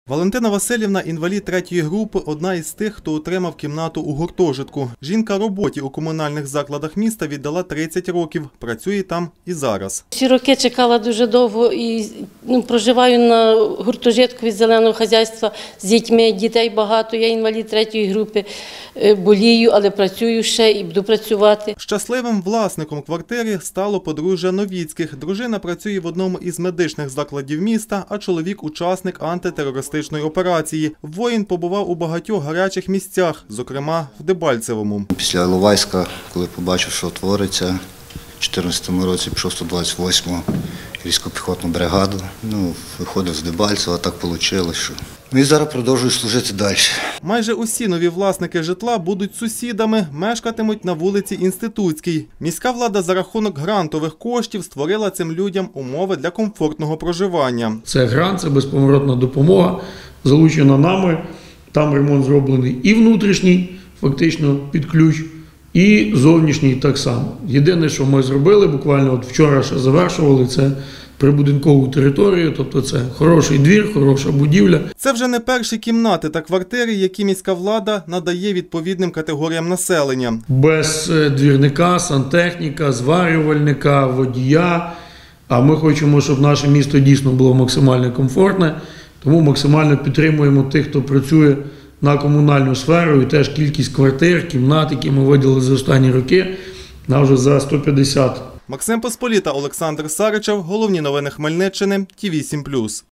Валентина Васильівна – інвалід третьої групи, одна із тих, хто отримав кімнату у гуртожитку. Жінка роботі у комунальних закладах міста віддала 30 років, працює там і зараз. Всі роки чекала дуже довго і проживаю на гуртожитку від зеленого хазяйства з дітьми, дітей багато, я інвалід третьої групи, болію, але працюю ще і буду працювати. Щасливим власником квартири стало подружжя Новіцьких. Дружина працює в одному із медичних закладів міста, а чоловік – учасник антитерористичної операції. Воїн побував у багатьох гарячих місцях, зокрема в Дебальцевому. Після Іловайська, коли побачив, що твориться, у 2014 році пішов 128-му гірсько-піхотну бригаду. Виходив з Дебальцева, так вийшло, що... І зараз продовжую служити далі. Майже усі нові власники житла будуть сусідами, мешкатимуть на вулиці Інститутській. Міська влада за рахунок грантових коштів створила цим людям умови для комфортного проживання. Це грант, це безповоротна допомога, залучена нами. Там ремонт зроблений і внутрішній, фактично під ключ, і зовнішній так само. Єдине, що ми зробили, буквально от вчора ще завершували, це прибудинкову територію, тобто це хороший двір, хороша будівля. Це вже не перші кімнати та квартири, які міська влада надає відповідним категоріям населення. Без двірника, сантехніка, зварювальника, водія. А ми хочемо, щоб наше місто дійсно було максимально комфортне, тому максимально підтримуємо тих, хто працює на комунальну сферу, і теж кількість квартир, кімнат, які ми виділили за останні роки, на вже за 150. Максим Посполіта, Олександр Саричев. Головні новини Хмельниччини. Ті 8+.